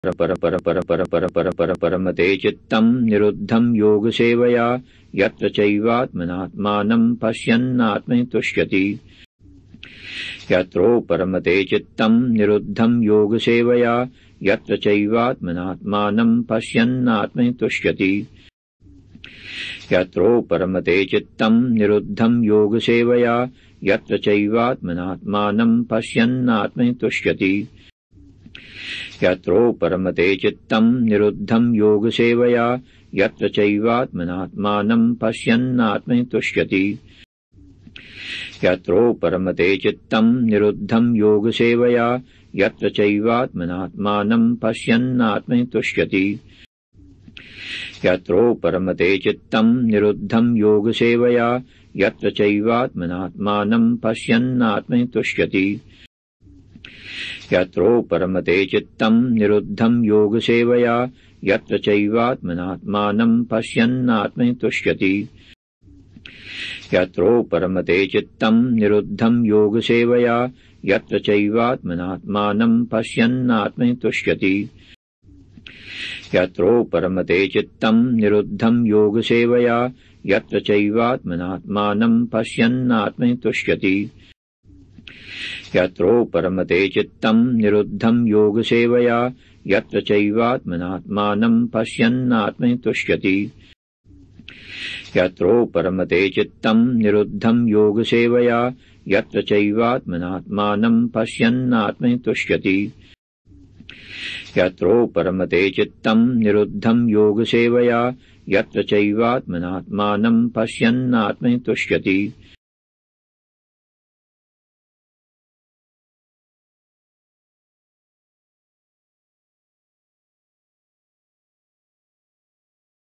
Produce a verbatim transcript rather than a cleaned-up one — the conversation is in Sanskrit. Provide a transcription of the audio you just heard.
पर पर पर पर पर पर पर परमते चित्तं निरुद्धं योगसेवया यत्र चैवात्मनात्मानं पश्यन्नात्मनि तुष्यति। यत्रो परमते चित्तं निरुद्धं योगसेवया यत्र चैवात्मनात्मानं पश्यन्नात्मनि तुष्यति। यत्रो परमते चित्तं निरुद्धं योगसेवया यत्र चैवात्मनात्मानं पश्यन्नात्मनि तुष्यति। यत्रो परमते चित्तं निरुद्धं योगसेवया यत्र चैवात्मनात्मानं पश्यन्नात्मनि तुष्यति। यत्रो परमते चित्तं निरुद्धं योगसेवया यत्र चैवात्मनात्मानं पश्यन्नात्मनि तुष्यति। यत्रो परमते चित्तं निरुद्धं योगसेवया यत्र चैवात्मनात्मानं पश्यन्नात्मनि तुष्यति। यत्रो परमते चित्तं निरुद्धं योगसेवया यत्र चैवात्मनात्मानं पश्यन्नात्मनि तुष्यति। यत्रो परमते चित्तं निरुद्धं योगसेवया यत्र चैवात्मनात्मानं पश्यन्नात्मनि तुष्यति। यत्रो परमते चित्तं निरुद्धं योगसेवया यत्र चैवात्मनात्मानं पश्यन्नात्मनि तुष्यति। यत्रो परमते चित्तं निरुद्धं योगसेवया यत्र चैवात्मनात्मानं पश्यन्नात्मनि तुष्यति। यत्रो परमते चित्तं निरुद्धं योगसेवया यत्र चैवात्मनात्मानं पश्यन्नात्मनि तुष्यति। यत्रो परमते चित्तं निरुद्धं योगसेवया यत्र चैवात्मनात्मानं पश्यन्नात्मनि तुष्यति।